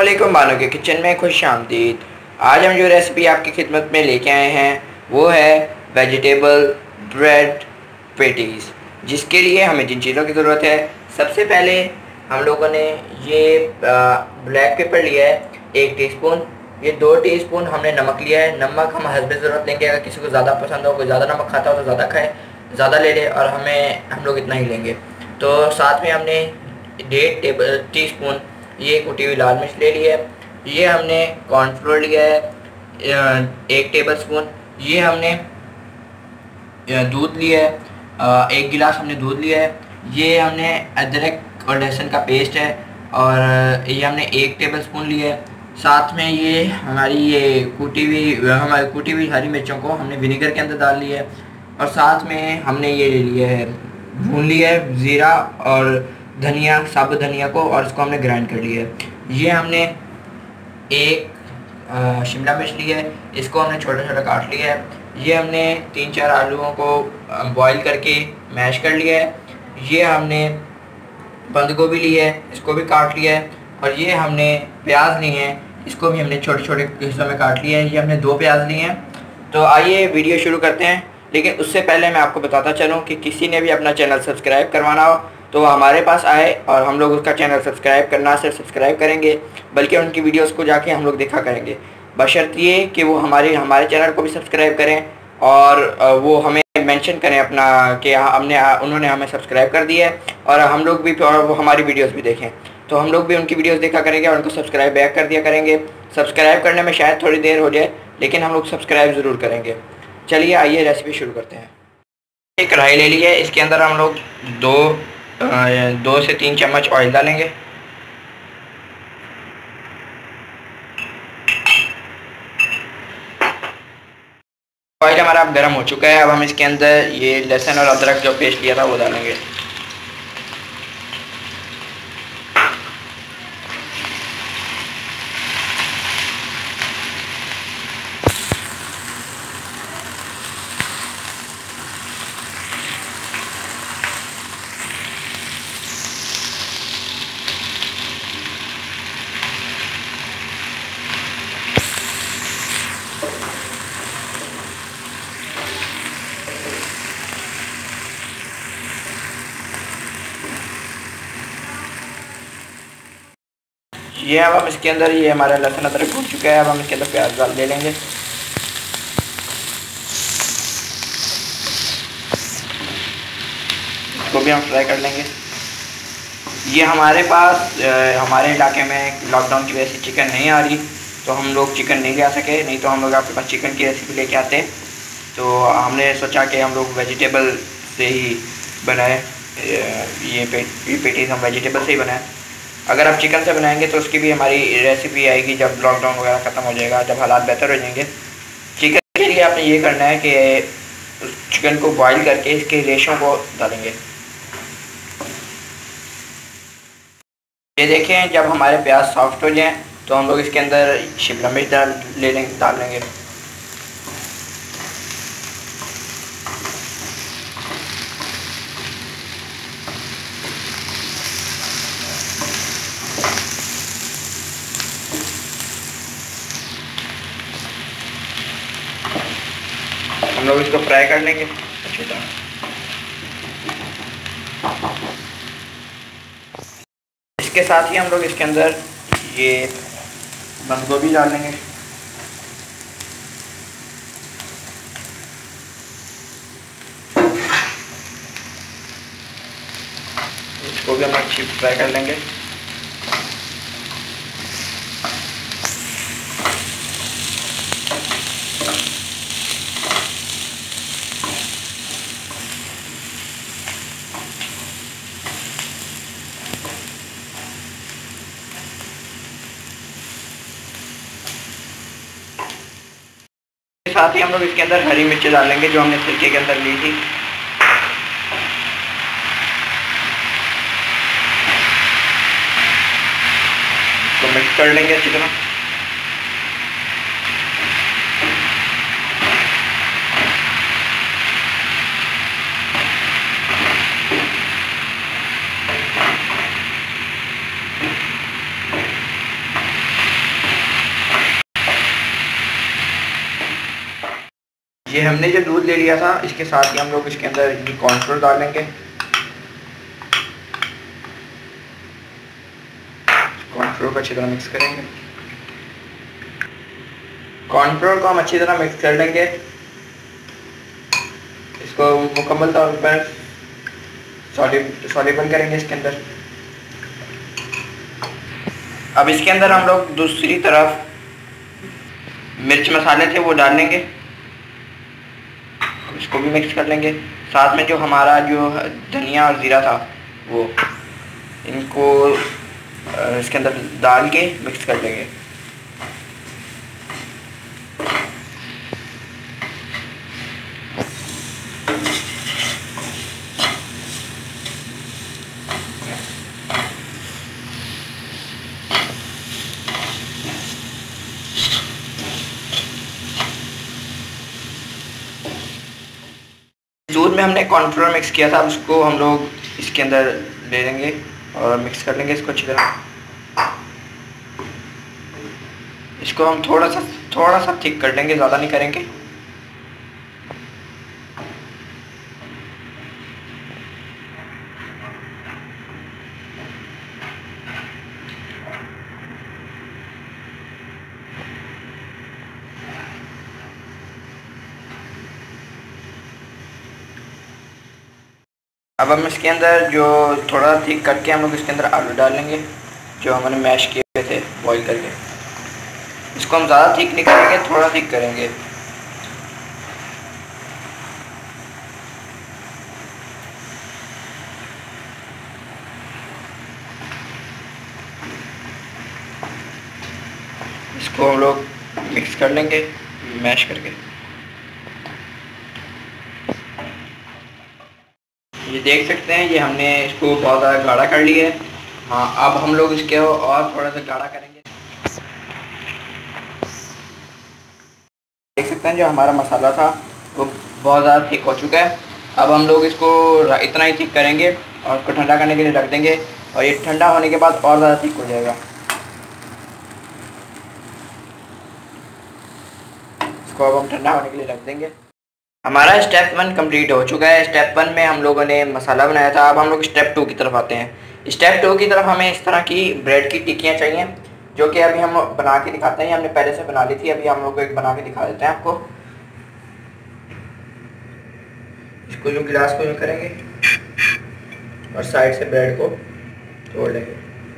अस्सलामुअलैकुम, बानो के किचन में खुश आमदीद। आज हम जो रेसिपी आपकी खिदमत में लेके आए हैं वो है वेजिटेबल ब्रेड पेटीज़, जिसके लिए हमें जिन चीज़ों की ज़रूरत है, सबसे पहले हम लोगों ने ये ब्लैक पेपर लिया है 1 टीस्पून। ये 2 टीस्पून हमने नमक लिया है। नमक हम हस्बे ज़रूरत लेंगे, अगर किसी को ज़्यादा पसंद हो, कोई ज़्यादा नमक खाता हो तो ज़्यादा खाए, ज़्यादा ले ले, और हम लोग इतना ही लेंगे। तो साथ में हमने 1.5 टीस्पून ये कुटी हुई लाल मिर्च ले ली है। ये हमने कॉर्नफ्लोर लिया है 1 टेबल स्पून। ये हमने दूध लिया है 1 गिलास हमने दूध लिया है। ये हमने अदरक और लहसुन का पेस्ट है, और ये हमने 1 टेबल स्पून लिया है। साथ में ये हमारी कुटी हुई हरी मिर्चों को हमने विनेगर के अंदर डाल लिया है, और साथ में हमने ये ले लिया है, भून लिया है ज़ीरा और धनिया, साबुत धनिया को, और इसको हमने ग्राइंड कर लिया है। ये हमने 1 शिमला मिर्च लिया है, इसको हमने छोटा छोटा काट लिया है। ये हमने 3-4 आलूओं को बॉईल करके मैश कर लिया है। ये हमने बंद गोभी लिया है, इसको भी काट लिया है। और ये हमने प्याज लिए हैं, इसको भी हमने छोटे छोटे हिस्सों में काट लिया है। ये हमने 2 प्याज लिए हैं। तो आइए वीडियो शुरू करते हैं, लेकिन उससे पहले मैं आपको बताता चलूँ कि किसी ने भी अपना चैनल सब्सक्राइब करवाना हो तो वो हमारे पास आए, और हम लोग उसका चैनल सब्सक्राइब करना सिर्फ सब्सक्राइब करेंगे, बल्कि उनकी वीडियोस को जाके हम लोग देखा करेंगे, बशर्त ये कि वो हमारे चैनल को भी सब्सक्राइब करें, और वो हमें मेंशन करें अपना कि उन्होंने हमें सब्सक्राइब कर दिया है, और हम लोग भी, और वो हमारी वीडियोस भी देखें, तो हम लोग भी उनकी वीडियोस देखा करेंगे और उनको सब्सक्राइब बैक कर दिया करेंगे। सब्सक्राइब करने में शायद थोड़ी देर हो जाए, लेकिन हम लोग सब्सक्राइब ज़रूर करेंगे। चलिए आइए रेसिपी शुरू करते हैं। एक कढ़ाई ले ली है, इसके अंदर हम लोग 2 से 3 चम्मच ऑयल डालेंगे। ऑयल हमारा अब गर्म हो चुका है। अब हम इसके अंदर ये लहसुन और अदरक जो पेस्ट किया था वो डालेंगे। ये अब हम इसके अंदर, ये हमारा लहसुन अदरक भून चुका है। अब हम इसके अंदर प्याज डाल ले लेंगे। इसको भी हम फ्राई कर लेंगे। ये हमारे पास हमारे इलाके में लॉकडाउन की वजह से चिकन नहीं आ रही, तो हम लोग चिकन नहीं ले आ सके, नहीं तो हम लोग आपके पास चिकन की रेसिपी लेके आते। तो हमने सोचा कि हम लोग वेजिटेबल से ही बनाए, ये पेटीज हम वेजिटेबल से ही बनाए। अगर आप चिकन से बनाएंगे तो उसकी भी हमारी रेसिपी आएगी जब लॉकडाउन वगैरह ख़त्म हो जाएगा, जब हालात बेहतर हो जाएंगे। चिकन के लिए आपने ये करना है कि चिकन को बॉईल करके इसके रेशों को डालेंगे। ये देखें, जब हमारे प्याज सॉफ्ट हो जाएं तो हम लोग इसके अंदर शिमला मिर्च डाल लेंगे। हम लोग इसको फ्राई कर लेंगे अच्छी तरह। इसके साथ ही हम लोग इसके अंदर ये बंद गोभी डाल लेंगे। इसको भी हम अच्छी फ्राई कर लेंगे। साथ ही हम लोग इसके अंदर हरी मिर्च डालेंगे जो हमने छिलके के अंदर ली थी। इसको मिक्स कर लेंगे अच्छी तरह। ये हमने जो दूध ले लिया था इसके साथ ही हम लोग इसके अंदर ये कॉर्नफ्लोर डाल लेंगे। कॉर्नफ्लोर को अच्छी तरह मिक्स करेंगे। कॉर्नफ्लोर को हम अच्छी तरह मिक्स कर लेंगे। इसको मुकम्मल तौर पर सॉल्युबल करेंगे इसके अंदर। अब इसके अंदर हम लोग दूसरी तरफ मिर्च मसाले थे वो डाल लेंगे, इसको भी मिक्स कर लेंगे। साथ में जो हमारा जो धनिया और ज़ीरा था वो इनको इसके अंदर डाल के मिक्स कर लेंगे। दूध में हमने कॉर्नफ्लोर मिक्स किया था, उसको हम लोग इसके अंदर ले लेंगे और मिक्स कर लेंगे इसको अच्छी तरह। इसको हम थोड़ा सा थिक कर लेंगे, ज़्यादा नहीं करेंगे। अब हम इसके अंदर जो थोड़ा थिक करके हम लोग इसके अंदर आलू डाल लेंगे जो हमने मैश किए हुए थे बॉईल करके। इसको हम ज़्यादा थिक नहीं करेंगे, थोड़ा थिक करेंगे। इसको हम लोग मिक्स कर लेंगे मैश करके। ये देख सकते हैं ये हमने इसको बहुत ज़्यादा गाढ़ा कर लिया है। हाँ, अब हम लोग इसके और थोड़ा सा गाढ़ा करेंगे। देख सकते हैं जो हमारा मसाला था वो बहुत ज़्यादा थिक हो चुका है। अब हम लोग इसको इतना ही थिक करेंगे और उसको ठंडा करने के लिए रख देंगे, और ये ठंडा होने के बाद और ज़्यादा थिक हो जाएगा। इसको अब हम ठंडा होने के लिए रख देंगे। हमारा स्टेप 1 कंप्लीट हो चुका है। स्टेप 1 में हम लोगों ने मसाला बनाया था। अब हम लोग स्टेप 2 की तरफ आते हैं। स्टेप 2 की तरफ हमें इस तरह की ब्रेड की टिक्कियाँ चाहिए, जो कि अभी हम बना के दिखाते हैं। हमने पहले से बना ली थी, अभी हम लोग एक बना के दिखा देते हैं आपको। इसको जो गिलास को यूँ करेंगे और साइड से ब्रेड को तोड़ लेंगे।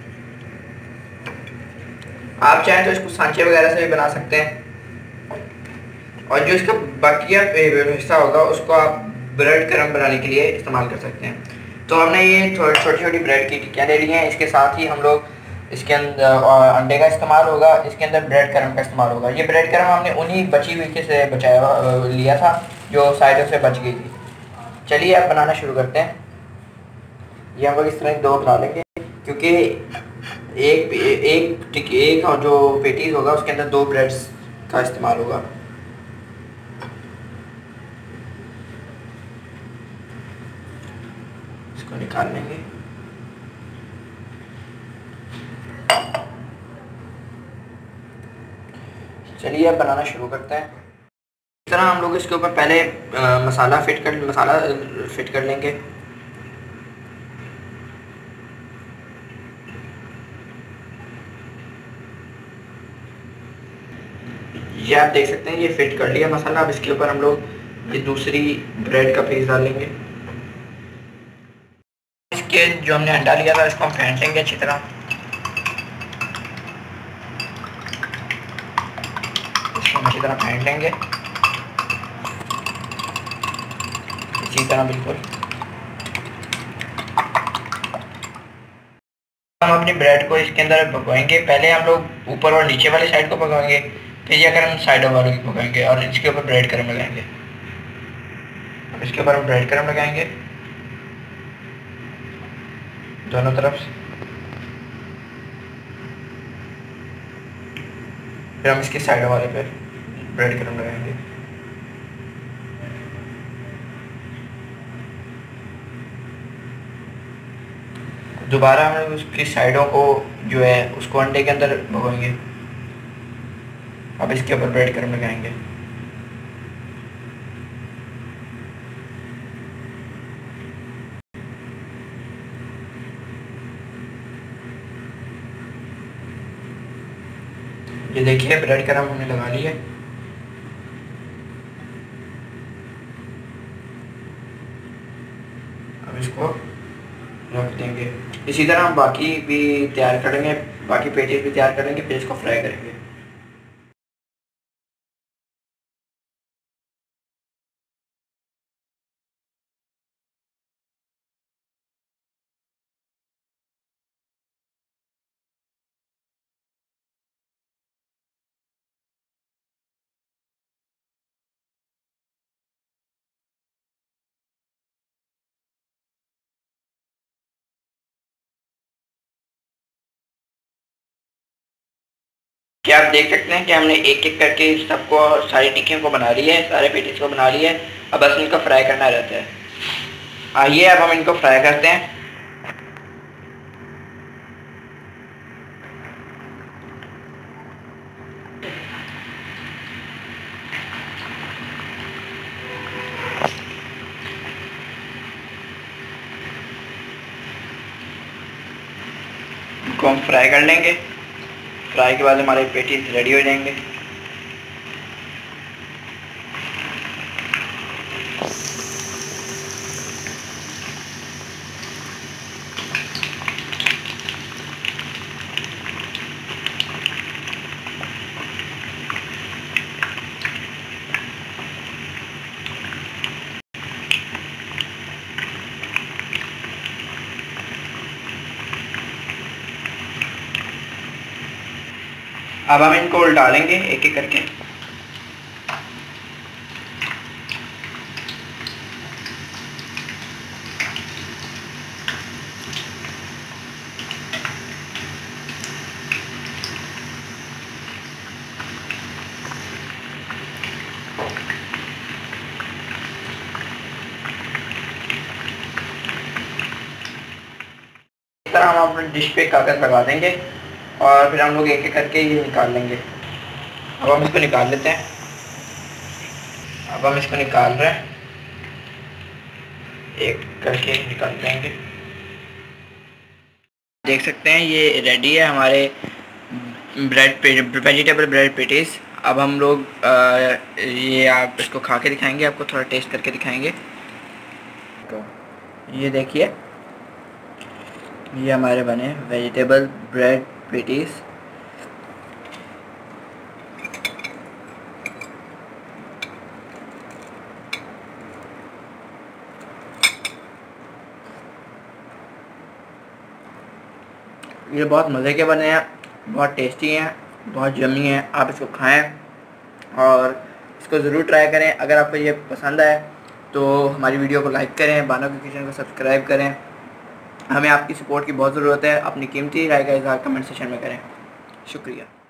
आप चाहें तो इसको सांचे वगैरह से भी बना सकते हैं, और जो इसका बकिया हिस्सा होगा उसको आप ब्रेड क्रम्ब बनाने के लिए इस्तेमाल कर सकते हैं। तो हमने ये छोटी छोटी ब्रेड की टिक्कियाँ ले ली हैं। इसके साथ ही हम लोग इसके अंदर अंडे का इस्तेमाल होगा, इसके अंदर ब्रेड क्रम्ब का इस्तेमाल होगा। ये ब्रेड क्रम्ब हमने उन्हीं बची हुई से बचाया लिया था जो साइडों से बच गई थी। चलिए अब बनाना शुरू करते हैं। ये हम लोग इस तरह 2 बना लेंगे, क्योंकि एक जो पेटीज होगा उसके अंदर 2 ब्रेड्स का इस्तेमाल होगा। इसको निकाल लेंगे। चलिए अब बनाना शुरू करते हैं। इस तरह हम लोग इसके ऊपर पहले मसाला फिट कर लेंगे। ये आप देख सकते हैं ये फिट कर लिया मसाला। अब इसके ऊपर हम लोग ये दूसरी ब्रेड का पीस डाल लेंगे। इसके जो हमने अंडा लिया था इसको हम फेंट लेंगे अच्छी तरह। इसको अच्छी तरह फेंट लेंगे इसी तरह बिल्कुल। हम अपनी ब्रेड को इसके अंदर पकाएंगे। पहले हम लोग ऊपर और नीचे वाली साइड को पकाएंगे, फिर जाकर हम साइडों वालों की पकाएंगे, और इसके ऊपर ब्रेड क्रम्ब लगाएंगे। इसके ऊपर हम ब्रेड क्रम्ब लगाएंगे दोनों तरफ से। फिर हम इसके साइड वाले पे ब्रेड क्रम्ब लगाएंगे। दोबारा हम उसकी साइडों को जो है उसको अंडे के अंदर भगोएंगे। अब इसके ऊपर ब्रेड क्रम्ब लगाएंगे। ये देखिए ब्रेड का रंग हमने लगा लिया। अब इसको रख देंगे। इसी तरह हम बाकी भी तैयार करेंगे, बाकी पेटीज भी तैयार करेंगे, फिर इसको फ्राई करेंगे। क्या आप देख सकते हैं कि हमने एक एक करके सबको, सारी टिक्कियों को बना ली है, सारे पेटीज को बना लिया है। अब बस इनको फ्राई करना रहता है। आइए अब हम इनको फ्राई करते हैं। इनको हम फ्राई कर लेंगे। फ्राई के बाद हमारे पेटीज रेडी हो जाएंगे। अब हम इनको उल्टा लेंगे एक एक करके। इस तरह हम अपने डिश पे कागज़ लगा देंगे और फिर हम लोग एक एक करके ये निकाल लेंगे। अब हम इसको निकाल लेते हैं। अब हम इसको निकाल रहे हैं, एक करके निकाल लेंगे। देख सकते हैं ये रेडी है हमारे वेजिटेबल ब्रेड पेटीज। अब हम लोग ये आप इसको खा के दिखाएंगे, आपको थोड़ा टेस्ट करके दिखाएंगे। तो ये देखिए, ये हमारे बने वेजिटेबल ब्रेड पेटीज। ये बहुत मज़े के बने हैं, बहुत टेस्टी हैं, बहुत यम्मी हैं। आप इसको खाएं और इसको ज़रूर ट्राई करें। अगर आपको ये पसंद आए तो हमारी वीडियो को लाइक करें, बानो के किचन को सब्सक्राइब करें। हमें आपकी सपोर्ट की बहुत ज़रूरत है। अपनी कीमती राय का इज़हार कमेंट सेक्शन में करें। शुक्रिया।